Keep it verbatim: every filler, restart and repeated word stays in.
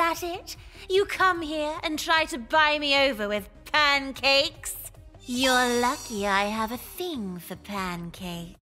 that it? You come here and try to buy me over with pancakes? You're lucky I have a thing for pancakes.